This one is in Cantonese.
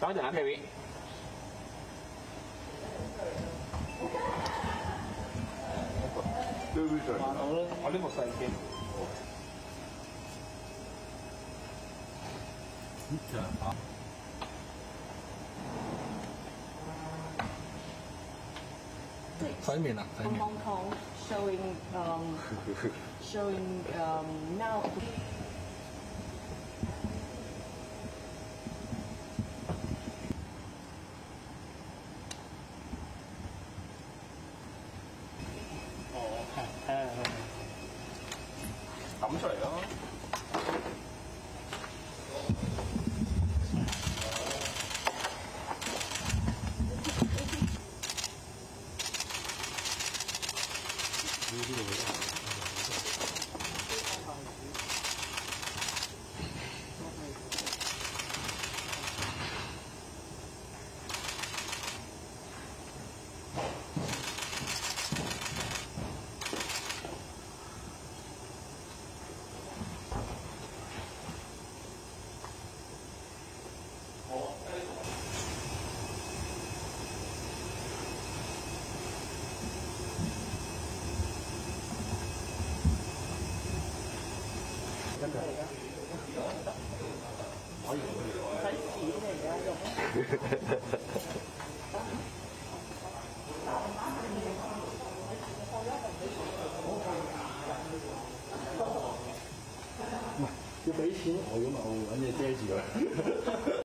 等陣啊，Perry。我呢部細機。 洗面啊，洗面。 Hong Kong showing now. 抌出嚟咯。 唔係要俾錢我㗎嘛，我揾嘢遮住佢。